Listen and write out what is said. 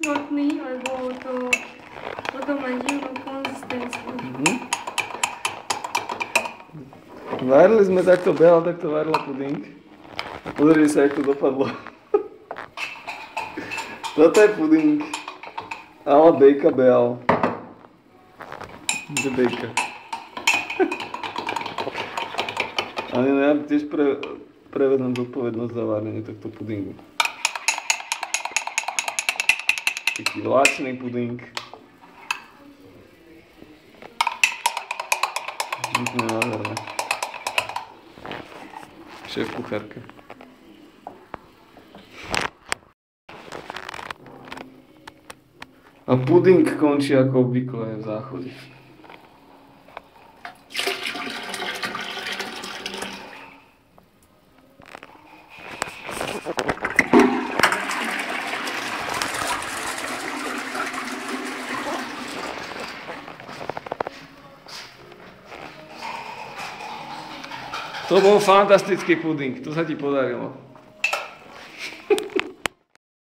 smotný, lebo to potom má divnú konzistenciu. Varili sme takto, Bela takto varila puding. Pozrite sa, jak to dopadlo. Toto je puding. Ale Bejka Beal. Kde Bejka? Ale no, ja tiež prevedem zodpovednosť za varenie tohto pudingu. Taký vláčný puding. Úplne nádherné. Šéf kuchárka. A puding končí ako obvykle v záchode. To bol fantastický puding, to sa ti podarilo.